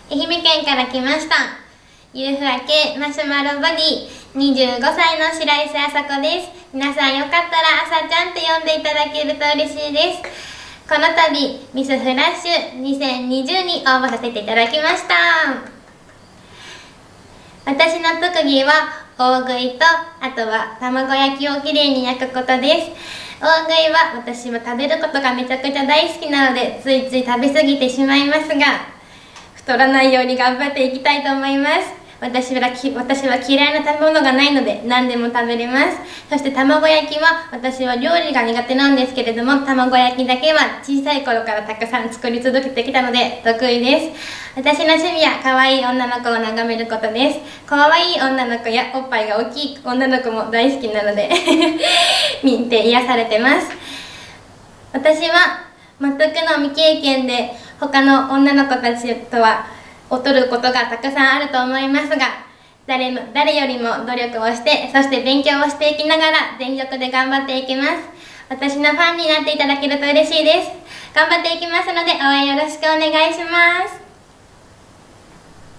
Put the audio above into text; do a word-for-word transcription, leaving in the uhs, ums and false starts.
愛媛県から来ました。ゆるふわ系マシュマロボディにじゅうごさいの白石あさこです。皆さんよかったらあさちゃんって呼んでいただけると嬉しいです。この度ミスフラッシュにせんにじゅうに応募させていただきました。私の特技は大食いと、あとは卵焼きをきれいに焼くことです。大食いは私は食べることがめちゃくちゃ大好きなので、ついつい食べ過ぎてしまいますが、太らないように頑張っていきたいと思います。私はき私は嫌いな食べ物がないので何でも食べれます。そして卵焼きは私は料理が苦手なんですけれども、卵焼きだけは小さい頃からたくさん作り続けてきたので得意です。私の趣味は可愛い女の子を眺めることです。可愛い女の子やおっぱいが大きい女の子も大好きなので見て癒されてます。私は全くの未経験で他の女の子たちとは劣ることがたくさんあると思いますが、誰も誰よりも努力をして、そして勉強をしていきながら全力で頑張っていきます。私のファンになっていただけると嬉しいです。頑張っていきますので応援よろしくお願いします。